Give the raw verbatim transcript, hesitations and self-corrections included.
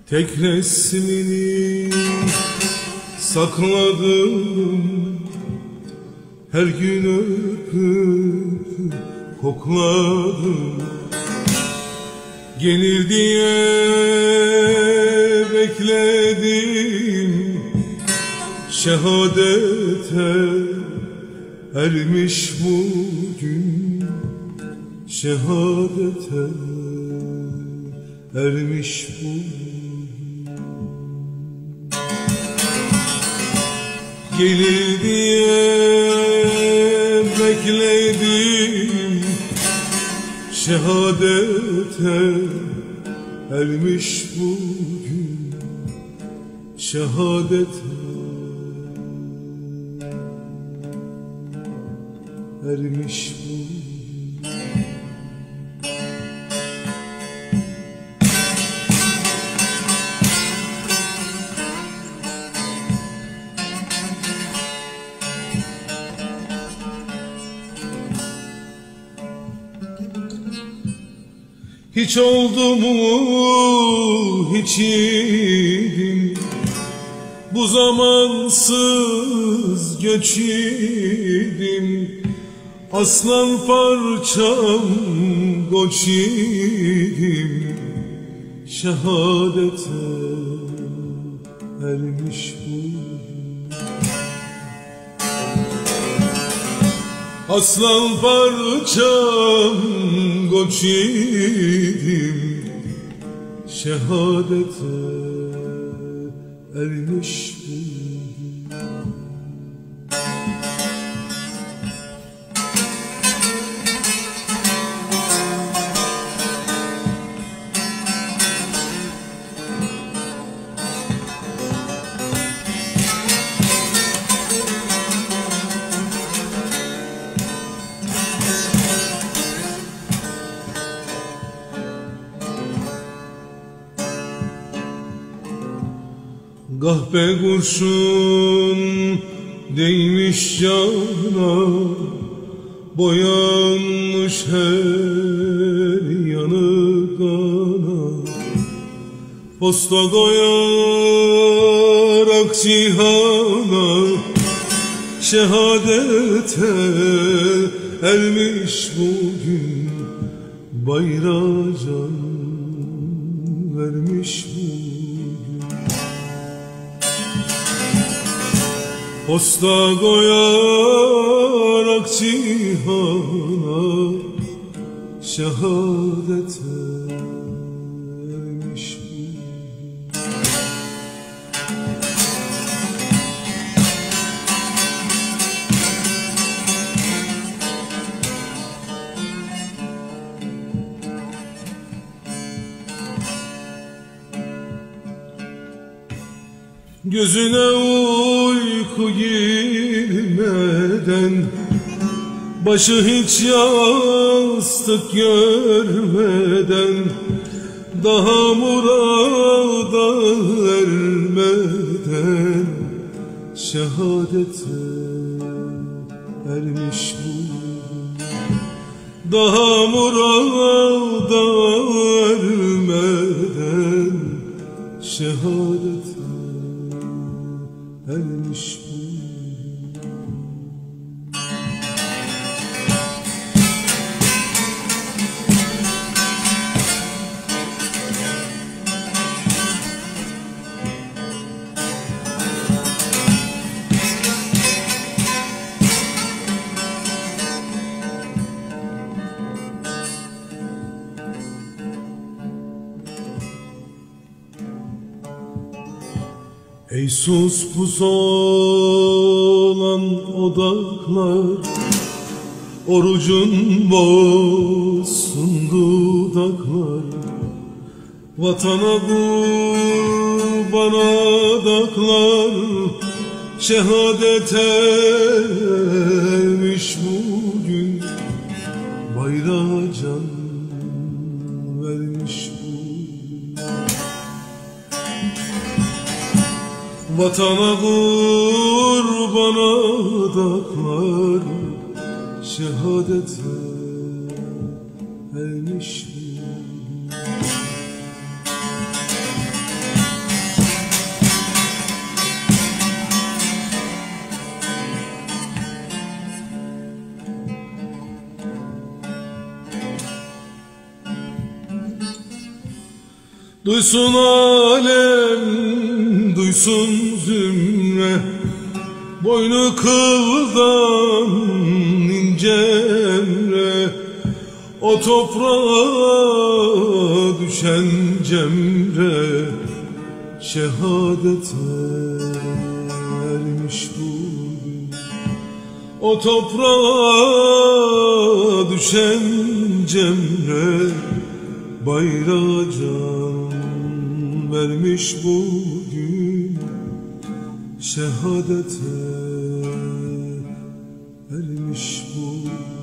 Tek resmini sakladım, her gün öpüp kokladım. Gelir diye bekledim, şehadete ermiş bugün, şehadete ermiş bugün. Gelir diye bekledim, şehadete ermiş bugün, şehadete ermiş bugün. Hiç oldu mu hiç idim, bu zamansız göç idim. Aslan parçam koç idim, şehadete ermiş bugün. Aslan parçam koç idim, şehadete ermiş bugün. Kahpe kurşun değmiş cana, boyanmış her yanı kana. Posta koyarak cihana, şehadete ermiş bugün, bayrağa can vermiş bugün. Posta koyarak cihana, şehadete ermiş bugün. Gözüne uyku girmeden, başı hiç yastık görmeden, daha murada ermeden, şehadete ermiş bugün. Daha murada ermeden, şehadete ermiş bugün. Ey sus pus olan odaklar, orucun bozsun dudaklar. Vatana kurbana adaklar, şehadete ermiş bugün, bayrağa can vermiş bugün. Vatana kurbana adaklar, şehadete ermiş bugün. Duysun alem, duysun zümre, boynu kıldan ince emre, o toprağa düşen cemre, şehadete ermiş bugün. O toprağa düşen cemre, bayrağa can vermiş bugün. Şehadete ermiş bugün.